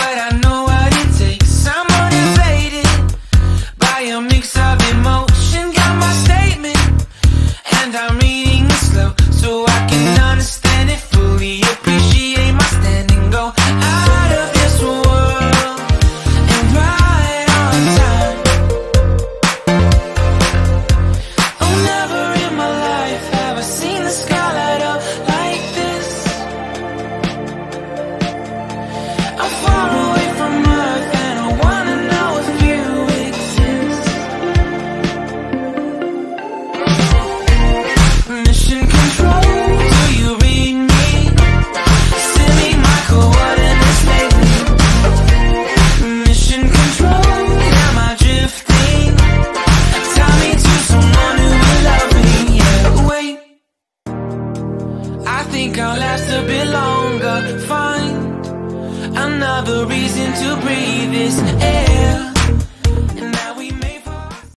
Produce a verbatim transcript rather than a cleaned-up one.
but I know what it takes. I'm motivated by a mix of emotion. Got my statement, and I'm reading it slow so I can understand it fully. Appreciate my stand and go out of this world and right on time. Oh, never in my life have I seen the sky light up like this. I'm far away from Earth and I wanna know if you exist. Mission control, do you read me? Send me my coordinates lately. Mission control, am I drifting? Tie me to someone who will love me. Yeah, wait, I think I'll last a bit longer. Find another reason to breathe this air.